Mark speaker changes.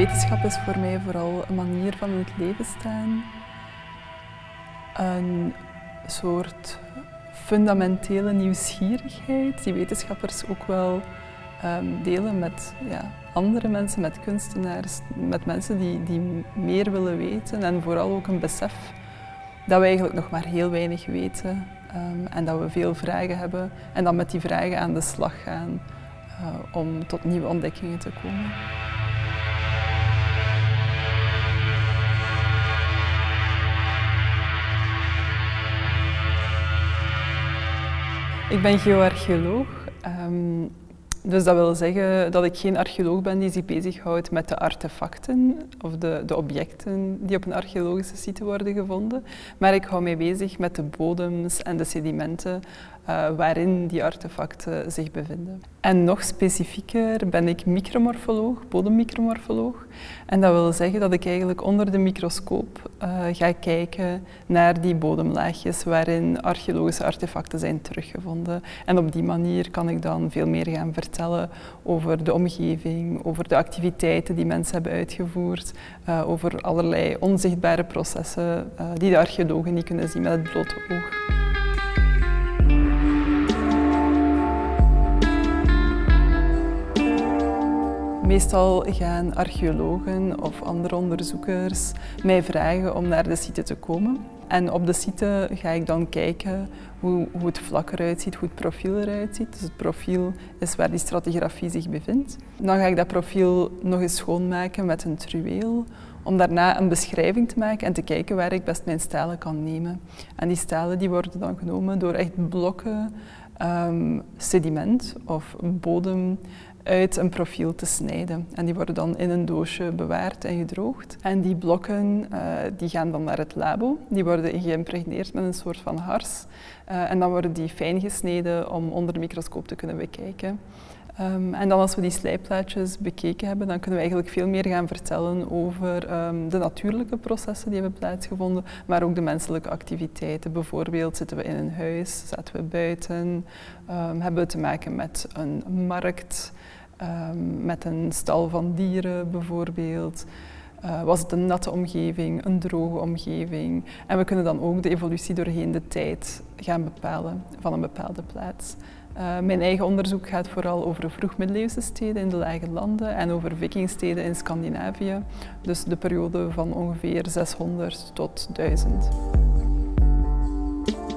Speaker 1: Wetenschap is voor mij vooral een manier van in het leven staan. Een soort fundamentele nieuwsgierigheid die wetenschappers ook wel delen met andere mensen, met kunstenaars, met mensen die meer willen weten. En vooral ook een besef dat we eigenlijk nog maar heel weinig weten en dat we veel vragen hebben en dan met die vragen aan de slag gaan om tot nieuwe ontdekkingen te komen. Ik ben geoarcheoloog, dus dat wil zeggen dat ik geen archeoloog ben die zich bezighoudt met de artefacten of de objecten die op een archeologische site worden gevonden, maar ik hou mij bezig met de bodems en de sedimenten waarin die artefacten zich bevinden. En nog specifieker ben ik micromorfoloog, bodemmicromorfoloog. En dat wil zeggen dat ik eigenlijk onder de microscoop ga kijken naar die bodemlaagjes waarin archeologische artefacten zijn teruggevonden. En op die manier kan ik dan veel meer gaan vertellen over de omgeving, over de activiteiten die mensen hebben uitgevoerd, over allerlei onzichtbare processen die de archeologen niet kunnen zien met het blote oog. Meestal gaan archeologen of andere onderzoekers mij vragen om naar de site te komen. En op de site ga ik dan kijken hoe het vlak eruit ziet, hoe het profiel eruit ziet. Dus het profiel is waar die stratigrafie zich bevindt. Dan ga ik dat profiel nog eens schoonmaken met een truweel, om daarna een beschrijving te maken en te kijken waar ik best mijn stalen kan nemen. En die stalen die worden dan genomen door echt blokken sediment of bodem uit een profiel te snijden. En die worden dan in een doosje bewaard en gedroogd. En die blokken die gaan dan naar het labo. Die worden geïmpregneerd met een soort van hars. En dan worden die fijn gesneden om onder de microscoop te kunnen bekijken. En dan als we die slijplaatjes bekeken hebben, dan kunnen we eigenlijk veel meer gaan vertellen over de natuurlijke processen die hebben plaatsgevonden, maar ook de menselijke activiteiten. Bijvoorbeeld zitten we in een huis, zaten we buiten, hebben we te maken met een markt, met een stal van dieren bijvoorbeeld. Was het een natte omgeving, een droge omgeving? En we kunnen dan ook de evolutie doorheen de tijd gaan bepalen van een bepaalde plaats. Mijn eigen onderzoek gaat vooral over vroegmiddeleeuwse steden in de Lage Landen en over vikingsteden in Scandinavië. Dus de periode van ongeveer 600 tot 1000.